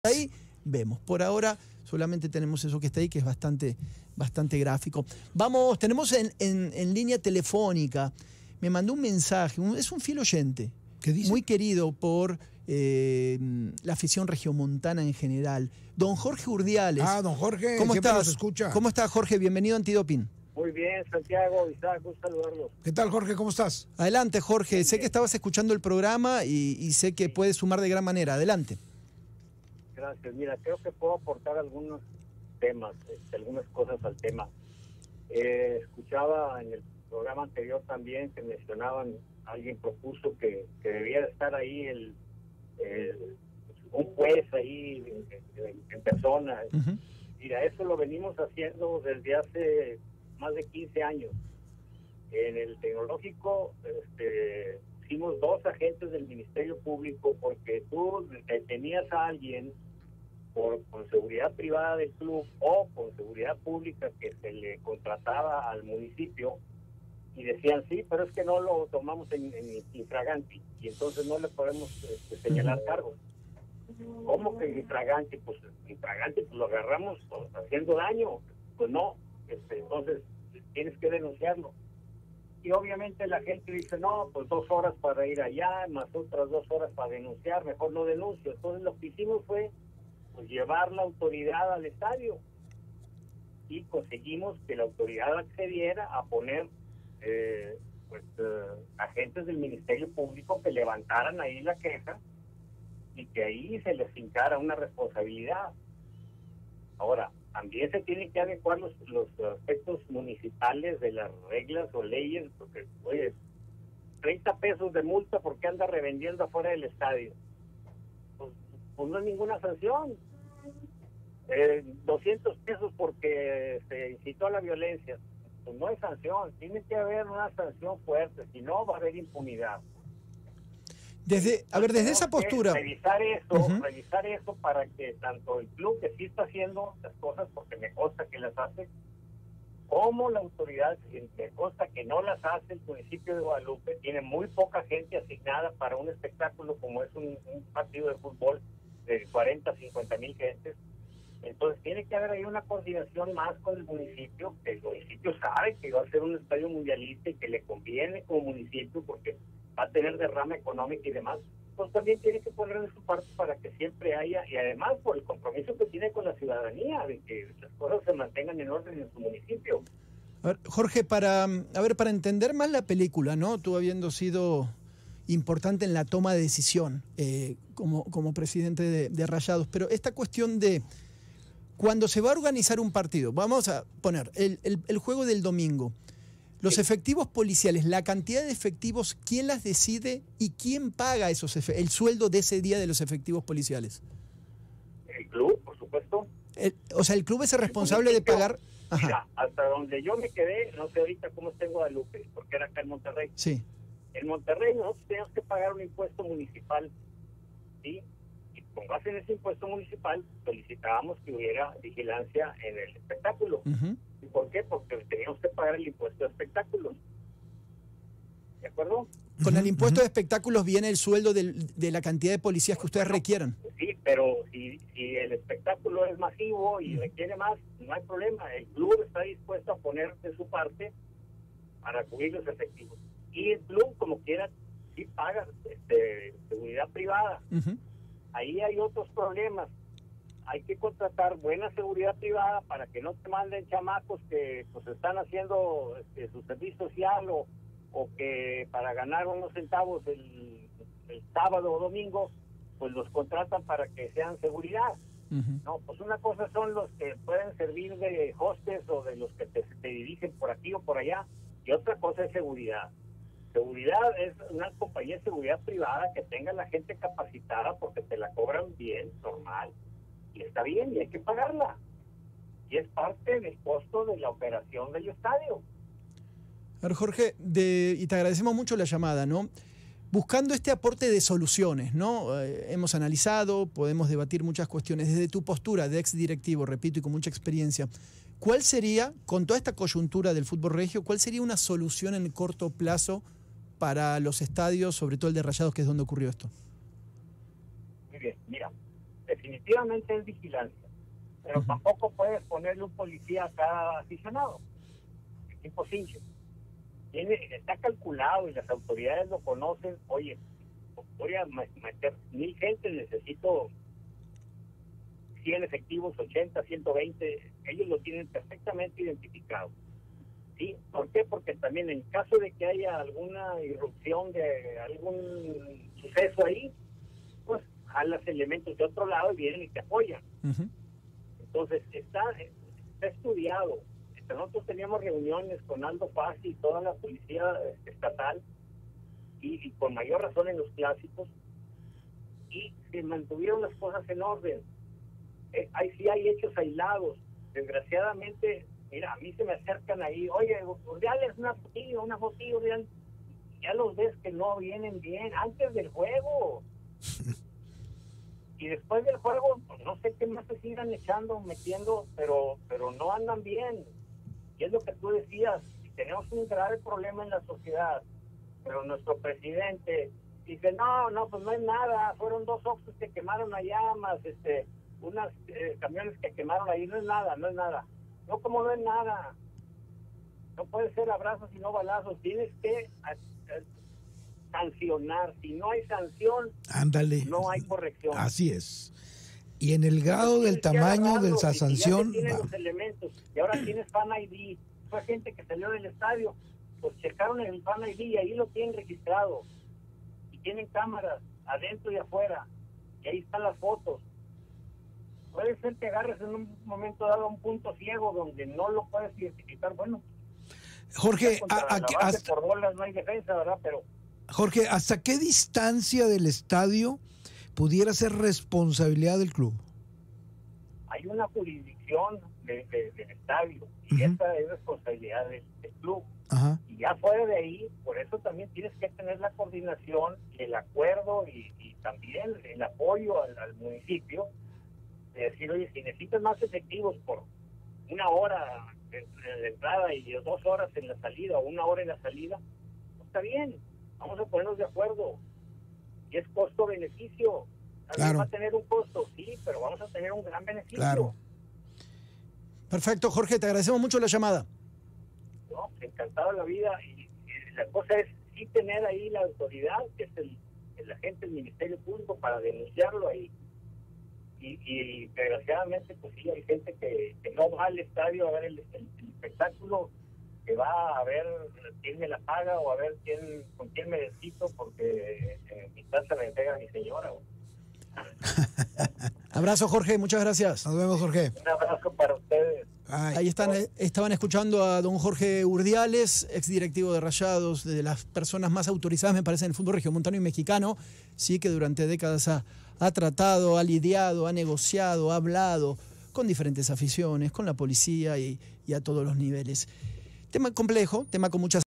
Ahí vemos. Por ahora solamente tenemos eso que está ahí, que es bastante gráfico. Vamos, tenemos en línea telefónica, me mandó un mensaje, es un fiel oyente, ¿Qué dice? muy querido por la afición regiomontana en general. Don Jorge Urdiales. Ah, don Jorge, ¿Cómo siempre estás? nos escucha. ¿Cómo estás, Jorge? Bienvenido a Antidoping. Muy bien, Santiago, Isaac, gusto saludarlos. ¿Qué tal, Jorge? ¿Cómo estás? Adelante, Jorge. Sé que estabas escuchando el programa y sé que puedes sumar de gran manera. Adelante. Gracias. Mira, creo que puedo aportar algunos temas, algunas cosas al tema. Escuchaba en el programa anterior también que mencionaban, alguien propuso que debía estar ahí un juez ahí en persona. Uh-huh. Mira, eso lo venimos haciendo desde hace más de 15 años. En el tecnológico hicimos 2 agentes del Ministerio Público porque tú detenías a alguien con seguridad privada del club o con seguridad pública que se le contrataba al municipio y decían sí, pero es que no lo tomamos en infraganti y entonces no le podemos señalar cargos. ¿Cómo que infraganti? Pues infraganti pues lo agarramos haciendo daño. Pues no, entonces tienes que denunciarlo. Y obviamente la gente dice, no, pues 2 horas para ir allá, más otras 2 horas para denunciar, mejor no denuncio. Entonces lo que hicimos fue pues llevar la autoridad al estadio y conseguimos que la autoridad accediera a poner agentes del Ministerio Público que levantaran ahí la queja y que ahí se les fincara una responsabilidad. Ahora, también se tienen que adecuar los aspectos municipales de las reglas o leyes, porque, oye, 30 pesos de multa porque anda revendiendo afuera del estadio. Pues no hay ninguna sanción. 200 pesos porque se incitó a la violencia. Pues no hay sanción. Tiene que haber una sanción fuerte, si no va a haber impunidad. Desde esa postura. Revisar eso para que tanto el club que sí está haciendo las cosas, porque me consta que las hace, como la autoridad me consta que no las hace. El municipio de Guadalupe tiene muy poca gente asignada para un espectáculo como es un partido de fútbol de 40, 50 mil gentes. Entonces tiene que haber ahí una coordinación más con el municipio, que el municipio sabe que va a ser un estadio mundialista y que le conviene como municipio porque va a tener derrama económica y demás. Pues también tiene que poner de su parte para que siempre haya, y además por el compromiso que tiene con la ciudadanía, de que las cosas se mantengan en orden en su municipio. A ver, Jorge, para entender más la película, ¿no? Tú habiendo sido importante en la toma de decisión como presidente de Rayados, pero esta cuestión de cuando se va a organizar un partido, vamos a poner el juego del domingo, los efectivos policiales, la cantidad de efectivos, ¿quién las decide y quién paga el sueldo de ese día de los efectivos policiales? El club, por supuesto. O sea, el club es el responsable de pagar. Ajá. Mira, hasta donde yo me quedé, no sé ahorita cómo está en Guadalupe, porque era acá en Monterrey. Sí. En Monterrey nosotros teníamos que pagar un impuesto municipal, ¿sí? Y con base en ese impuesto municipal solicitábamos que hubiera vigilancia en el espectáculo. Uh-huh. ¿Y por qué? Porque teníamos que pagar el impuesto de espectáculos. ¿De acuerdo? Con el impuesto de espectáculos viene el sueldo de la cantidad de policías que ustedes requieran. Sí, pero si el espectáculo es masivo y requiere más, no hay problema. El club está dispuesto a poner de su parte para cubrir los efectivos. Y el club, como quiera, sí paga seguridad privada. Uh-huh. Ahí hay otros problemas. Hay que contratar buena seguridad privada para que no te manden chamacos que pues están haciendo su servicio social o que para ganar unos centavos el sábado o domingo pues los contratan para que sean seguridad. Uh-huh. No, pues una cosa son los que pueden servir de hostes o de los que te dirigen por aquí o por allá, y otra cosa es seguridad. Seguridad es una compañía de seguridad privada que tenga la gente capacitada porque te la cobran bien, normal, y está bien, y hay que pagarla. Y es parte del costo de la operación del estadio. A ver, Jorge, y te agradecemos mucho la llamada, ¿no? Buscando este aporte de soluciones, ¿no? Hemos analizado, podemos debatir muchas cuestiones. Desde tu postura de ex directivo, repito, y con mucha experiencia, ¿cuál sería, con toda esta coyuntura del fútbol regio, cuál sería una solución en corto plazo para los estadios, sobre todo el de Rayados, que es donde ocurrió esto? Muy bien, mira, definitivamente es vigilancia, pero tampoco puedes ponerle un policía a cada aficionado, es imposible. Está calculado y las autoridades lo conocen. Oye, voy a meter 1,000 gente, necesito 100 efectivos, 80, 120, ellos lo tienen perfectamente identificado. ¿Sí? ¿Por qué? Porque también en caso de que haya alguna irrupción de algún suceso ahí, pues jalas elementos de otro lado y vienen y te apoyan. Entonces, está estudiado. Nosotros teníamos reuniones con Aldo Paz y toda la policía estatal, y con mayor razón en los clásicos, y se mantuvieron las cosas en orden. Sí hay hechos aislados. Desgraciadamente, mira, a mí se me acercan ahí, oye, Urdiales, una fotillo, Urdiales. Ya los ves que no vienen bien antes del juego. Y después del juego, pues, no sé qué más se sigan metiendo, pero no andan bien. Y es lo que tú decías, tenemos un grave problema en la sociedad, pero nuestro presidente dice, no, pues no es nada, fueron 2 Oxxos que quemaron allá, más unas camiones que quemaron ahí, no es nada. No, como no es nada. No puede ser abrazos y no balazos, tienes que sancionar. Si no hay sanción, ándale, no hay corrección. Así es. Y en el grado del tamaño de esa sanción... Tienes los elementos, y ahora tienes Fan ID. Fue gente que salió del estadio, pues checaron el Fan ID y ahí lo tienen registrado. Y tienen cámaras adentro y afuera. Y ahí están las fotos. Puede ser que agarres en un momento dado un punto ciego donde no lo puedes identificar. Bueno, Jorge, por bolas no hay defensa, ¿verdad? Pero Jorge, ¿hasta qué distancia del estadio pudiera ser responsabilidad del club? Hay una jurisdicción del estadio y esa es responsabilidad del club. Y ya fuera de ahí, por eso también tienes que tener la coordinación, el acuerdo y también el apoyo al municipio, de decir, oye, si necesitas más efectivos por 1 hora en la entrada y 2 horas en la salida, o 1 hora en la salida, pues está bien, vamos a ponernos de acuerdo. Y es costo-beneficio. También va a tener un costo, sí, pero vamos a tener un gran beneficio. Claro. Perfecto, Jorge, te agradecemos mucho la llamada. No, encantado de la vida. Y la cosa es sí tener ahí la autoridad, que es el agente del Ministerio Público, para denunciarlo ahí. Y desgraciadamente, pues sí, hay gente que no va al estadio a ver el espectáculo, que va a ver quién me la paga o a ver con quién me desquito, porque en mi casa me entrega mi señora. Abrazo, Jorge, muchas gracias. Nos vemos, Jorge. Un abrazo para ustedes. Ahí estaban escuchando a don Jorge Urdiales, exdirectivo de Rayados, de las personas más autorizadas, me parece, en el fútbol regiomontano y mexicano, sí, que durante décadas ha tratado, ha lidiado, ha negociado, ha hablado con diferentes aficiones, con la policía y a todos los niveles. Tema complejo, tema con muchas